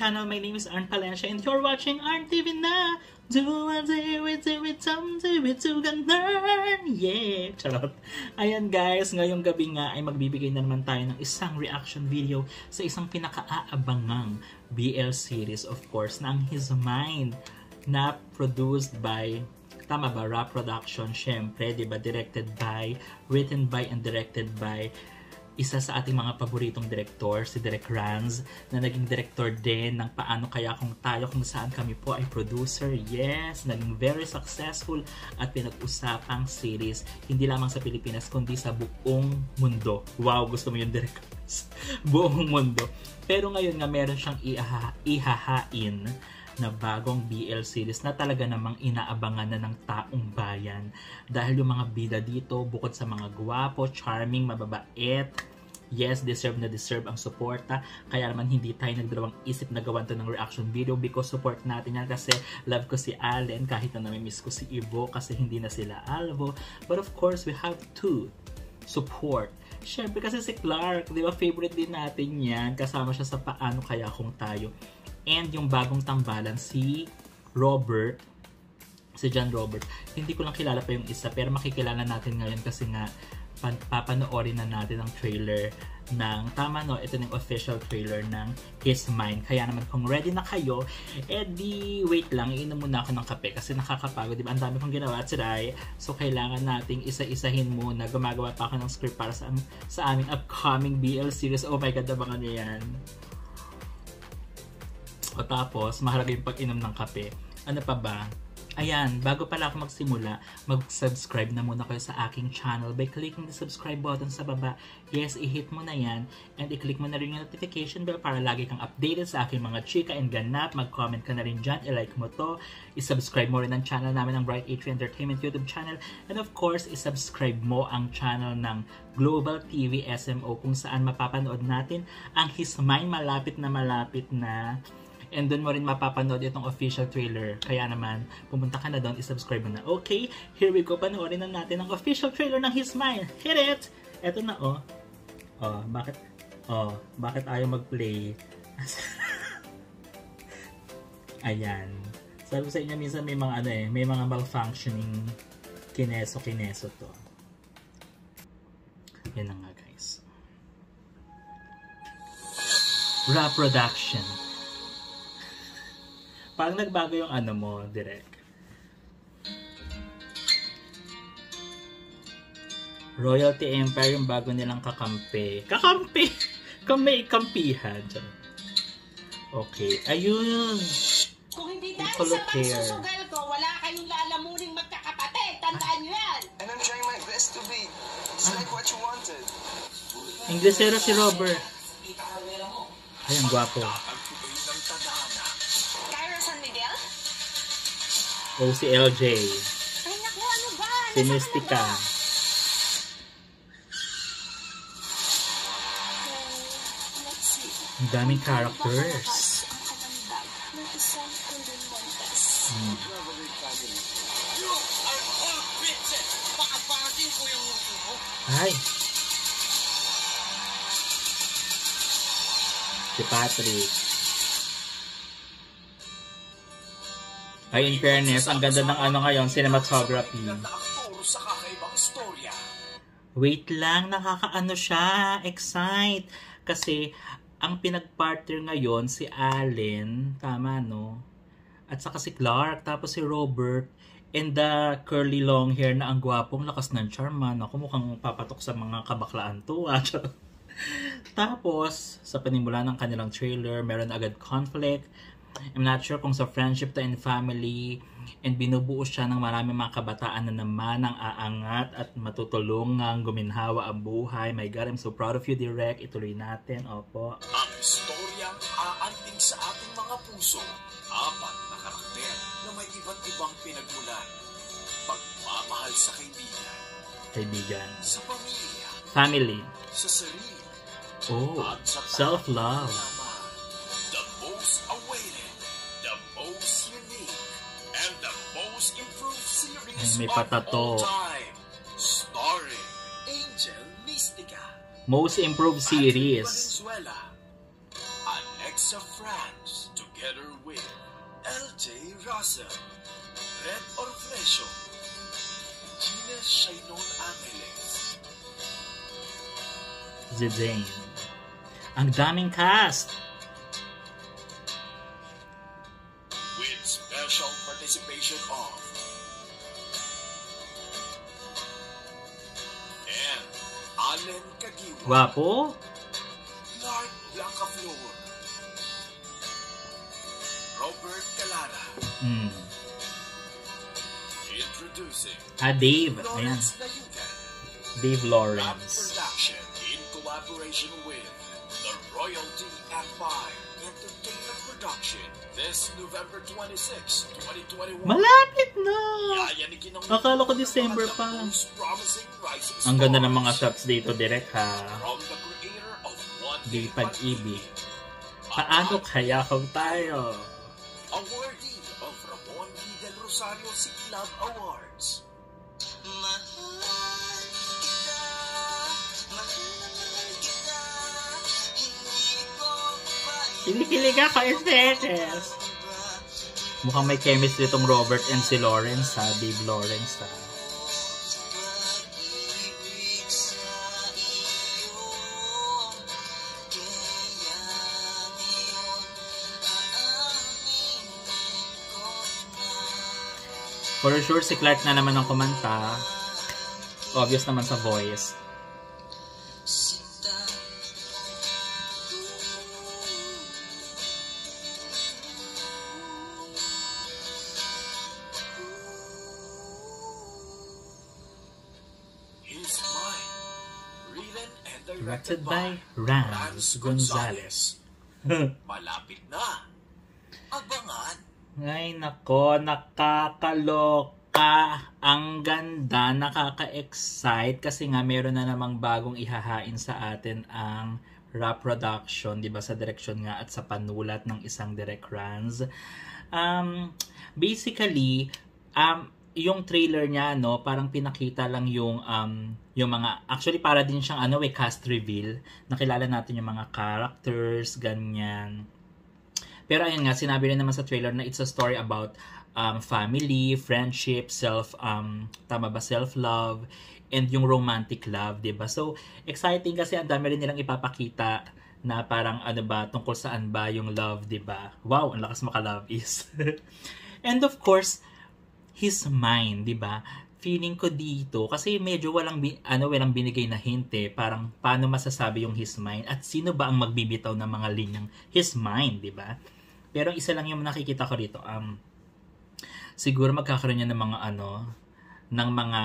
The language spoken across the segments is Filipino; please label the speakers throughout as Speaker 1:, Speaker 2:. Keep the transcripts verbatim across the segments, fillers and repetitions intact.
Speaker 1: channel. My name is Arn Palencia and you're watching Arn T V na! Do it, do it, do it, some do it, do it, learn! Yeah! Charot! Ayan guys, ngayong gabi nga ay magbibigay na naman tayo ng isang reaction video sa isang pinaka-aabangang B L series, of course, na ang His Mind, na produced by, tama ba, Rap Production, syempre, diba, directed by, written by, and directed by isa sa ating mga paboritong direktor, si Direk Ranz, na naging director din ng Paano Kaya Kung Tayo, kung saan kami po ay producer. Yes, naging very successful at pinag-usapang series, hindi lamang sa Pilipinas, kundi sa buong mundo. Wow, gusto mo yung Direk Ranz? Buong mundo. Pero ngayon nga, meron siyang ihaha ihahain na bagong B L series na talaga namang inaabangan na ng taong bayan. Dahil yung mga bida dito, bukod sa mga gwapo, charming, mababait, yes, deserve na deserve ang suporta. Kaya naman hindi tayo nagdalawang isip na gawan to ng reaction video because support natin yan, kasi love ko si Allen kahit na namimiss ko si Ivo kasi hindi na sila Alvo. But of course, we have to support. Siyempre kasi si Clark, di ba, favorite din natin yan. Kasama siya sa Paano Kaya Kung Tayo. And yung bagong tambalan, si Robert, si John Robert. Hindi ko lang kilala pa yung isa, pero makikilala natin ngayon kasi nga papanoorin na natin ang trailer ng, tama no, ito yung official trailer ng His Mind. Kaya naman kung ready na kayo, edi wait lang, iinom muna ako ng kape kasi nakakapagod, diba? Ang dami kong ginawa today. So kailangan nating isa-isahin muna. Gumagawa pa ako ng script para sa, sa aming upcoming B L series. Oh my God, abangan niyo yan. O tapos, mahalaga yung pag-inom ng kape. Ano pa ba? Ayan, bago pala ako magsimula, mag-subscribe na muna kayo sa aking channel by clicking the subscribe button sa baba. Yes, i-hit mo na yan. And i-click mo na rin yung notification bell para lagi kang updated sa aking mga chika and ganap. Mag-comment ka na rin dyan, i-like mo to. I-subscribe mo rin ang channel namin ng Bright A three Entertainment YouTube channel. And of course, i-subscribe mo ang channel ng Global T V S M O kung saan mapapanood natin ang His Mind malapit na malapit na. And doon mo rin mapapanood itong official trailer. Kaya naman, pumunta ka na doon, isubscribe mo na. Okay, here we go. Panoorin na natin ang official trailer ng His Mind. Hit it! Eto na, oh. Oh, bakit? Oh, bakit ayaw mag-play? Ayan. Sabi ko sa inyo, minsan may mga ano eh, may mga malfunctioning kineso-kineso to. Yan na nga, guys. Rap Production. Parang nagbago yung ano mo, Direk. Royalty Empire yung bago nilang kakampi. Kakampi! Kamay kampihan. Okay. Ayun!
Speaker 2: Kung hindi dahil sa pagsusugal ko, wala kayong lalamuning magkakapatid. Tandaan nyo yan! And I'm trying my best to be. It's like what you wanted.
Speaker 1: Inglesero si Robert. Ay, ang gwapo. O si L J.
Speaker 2: Ay, naku, ano ba?
Speaker 1: Si Mystica. Ang daming characters. Hmm. Ay. Si Patrick. Ay, in fairness, ang ganda ng ano ngayon, cinematography. Wait lang, nakakaano siya, excite. Kasi, ang pinag-partner ngayon, si Allen, tama no? At saka si Clark, tapos si Robert, and the curly long hair na ang gwapong, lakas ng charman. Ako mukhang papatok sa mga kabaklaan to. Tapos, sa panimula ng kanilang trailer, meron agad conflict. I'm not sure kung sa friendship to and family, and binubuo siya ng marami mga kabataan na naman ang aangat at matutulungang guminhawa ang buhay. My God, I'm so proud of you, Direk. Ituloy natin. Opo.
Speaker 3: Ang istoryang aanting sa ating mga puso. Apat na karakter na may iba't ibang pinagmulan. Pagmamahal sa kaibigan.
Speaker 1: Kaibigan.
Speaker 3: Sa pamilya.
Speaker 1: Family.
Speaker 3: Sa sarili.
Speaker 1: Oh, self-love.
Speaker 3: The most awaited, the most unique, and the most improved series
Speaker 1: Ay, may
Speaker 3: of
Speaker 1: patato.
Speaker 3: all time. Starring Angel Mystica.
Speaker 1: Most improved series.
Speaker 3: Valenzuela. Alexa France. Russell, Red Orflesio, Gines Shainon Angeles,
Speaker 1: Zidane. Ang daming cast!
Speaker 3: with special participation of and Allen Caguiwa,
Speaker 1: Guwapo?
Speaker 3: Clark Blancaflor, Robert Calara.
Speaker 1: Hmm.
Speaker 3: Introducing
Speaker 1: Ah, Dave. Ayan.
Speaker 3: Lawrence Nayugan,
Speaker 1: Dave
Speaker 3: Rap
Speaker 1: Lawrence.
Speaker 3: Production in collaboration with the Royalty Empire Entertainment Production. This November twenty-sixth, twenty twenty-one.
Speaker 1: Malapit na!
Speaker 3: Yayanigin ang
Speaker 1: Akala ko December
Speaker 3: mga
Speaker 1: pa.
Speaker 3: most promising rising
Speaker 1: Ang ganda ng mga
Speaker 3: stars
Speaker 1: shots dito, direct ha.
Speaker 3: from the creator of One
Speaker 1: Di
Speaker 3: Day
Speaker 1: pag-ibig.
Speaker 3: Pag-ibig.
Speaker 1: Paano kaya kung tayo?
Speaker 3: Awardee of Ramon V. Del Rosario Siglab Awards.
Speaker 1: Kinikilig ako, Estetes. Mukhang may chemistry itong Robert and si Lawrence ha. Dave Lawrence ha. For sure, si Clark na naman ang kumanta. Obvious naman sa voice.
Speaker 3: His Mind. Written and
Speaker 1: Directed
Speaker 3: directed
Speaker 1: by
Speaker 3: by
Speaker 1: Rans
Speaker 3: Rans
Speaker 1: Gonzalez.
Speaker 3: Malapit na. Abangan.
Speaker 1: Ay nako, nakakaloka. Ang ganda, nakaka-excite kasi nga meron na namang bagong ihahain sa atin ang rap production, 'di ba, sa direksyon nga at sa panulat ng isang Direk Rans. Um basically, um yung trailer niya, no, parang pinakita lang yung um yung mga, actually para din siyang ano, eh, cast reveal. Nakilala natin yung mga characters, ganyan. Pero ayun nga, sinabi rin naman sa trailer na it's a story about um, family, friendship, self, um, tama ba, self-love, and yung romantic love, diba? So, exciting kasi ang dami rin nilang ipapakita na parang ano ba, tungkol saan ba yung love, diba? Wow, ang lakas maka-love is. And of course, his mind, diba? Feeling ko dito, kasi medyo walang, ano, walang binigay na hint eh, parang paano masasabi yung his mind at sino ba ang magbibitaw ng mga linyang his mind, diba? Pero isa lang yung nakikita ko rito, um, siguro magkakaroon niya ng mga ano, ng mga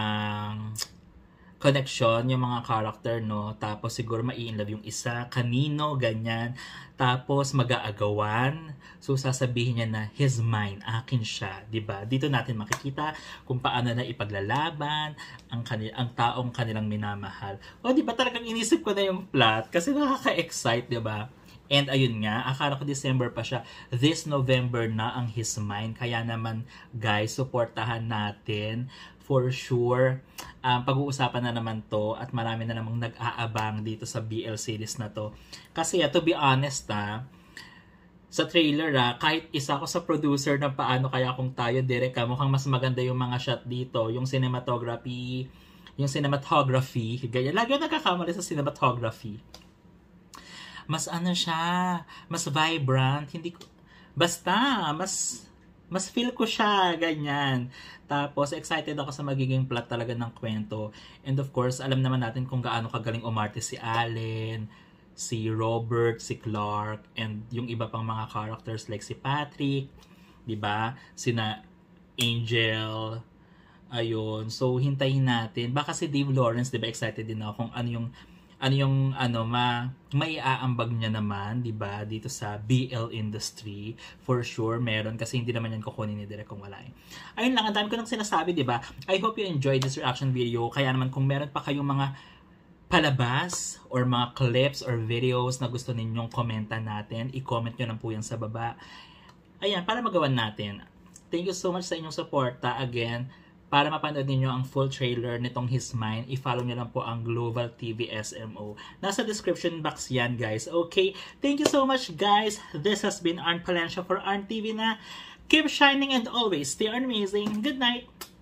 Speaker 1: connection, yung mga character, no? Tapos siguro mai-inlove yung isa, kanino, ganyan. Tapos mag-aagawan. So sasabihin niya na his mine, akin siya, 'di ba? Dito natin makikita kung paano na ipaglalaban ang kanil ang taong kanilang minamahal. O 'di ba talagang inisip ko na yung plot kasi nakaka-excite, 'di ba? And ayun nga, akala ko December pa siya. This November na ang his mine. Kaya naman guys, suportahan natin. For sure, um, pag-uusapan na naman to at marami na namang nag-aabang dito sa B L series na to. Kasi uh, to be honest ha, sa trailer ha, kahit isa ko sa producer ng paano kaya kung tayo direct ha, mukhang mas maganda yung mga shot dito, yung cinematography, yung cinematography, ganyan. Lagi yung nagkakamali sa cinematography. Mas ano siya, mas vibrant, hindi ko, basta, mas, mas feel ko siya, ganyan. Tapos, excited ako sa magiging plot talaga ng kwento. And of course, alam naman natin kung gaano kagaling umarte si Allen, si Robert, si Clark, and yung iba pang mga characters like si Patrick, di ba? Sina Angel, ayun. So, hintayin natin. Baka si Dave Lawrence, di ba, excited din ako kung ano yung ano yung ano ma may aambag niya naman, 'di ba, dito sa B L industry. For sure meron kasi hindi naman yan kukunin ni Direk kung wala. Eh. Ayun lang, ang dami ko nang sinasabi, 'di ba? I hope you enjoyed this reaction video. Kaya naman kung meron pa kayong mga palabas or mga clips or videos na gusto ninyong komenta natin, i-comment nyo lang po yan sa baba. Ayan, para magawan natin. Thank you so much sa inyong suporta. Again, para mapanood ninyo ang full trailer nitong His Mind, i-follow nyo lang po ang Global T V S M O. Nasa description box yan, guys. Okay? Thank you so much, guys. This has been Arn Palencia for Arn T V na. Keep shining and always stay amazing. Good night!